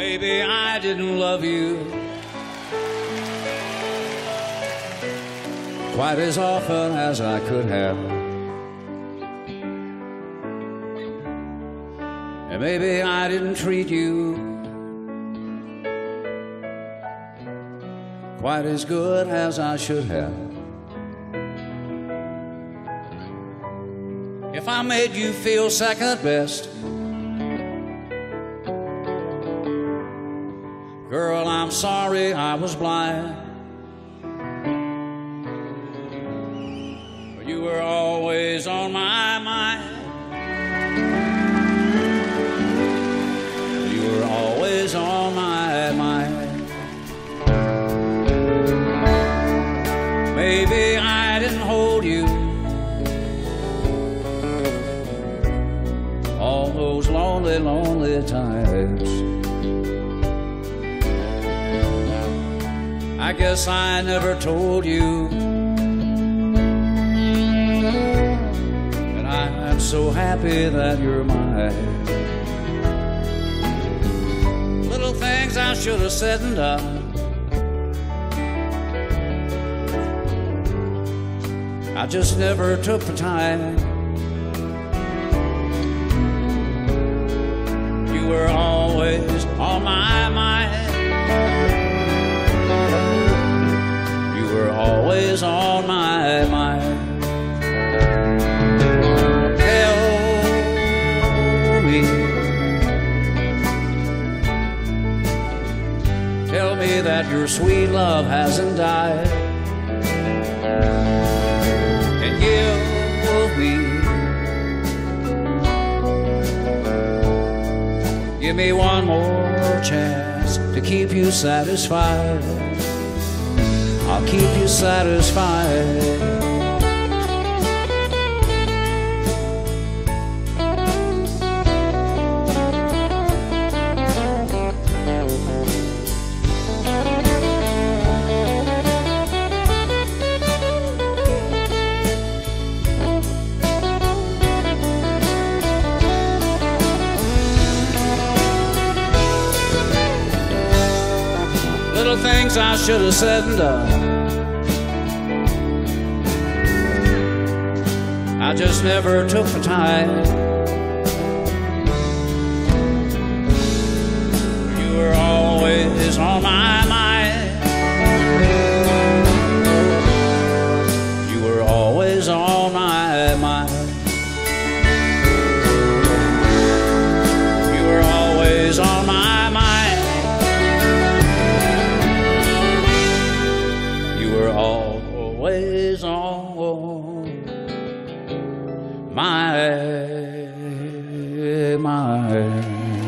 Maybe I didn't love you quite as often as I could have. And maybe I didn't treat you quite as good as I should have. If I made you feel second best, girl, I'm sorry I was blind. You were always on my mind. You were always on my mind. Maybe I didn't hold you all those lonely, lonely times. I guess I never told you that I'm so happy that you're mine. Little things I should have said and done, I just never took the time. You were always on my mind. You were always on my mind. Tell me that your sweet love hasn't died. And give me one more chance to keep you satisfied. I'll keep you satisfied. Little things I should have said and done, I just never took the time. You were always on my mind. You were always on my mind. You were always on my mind. Always on my mind.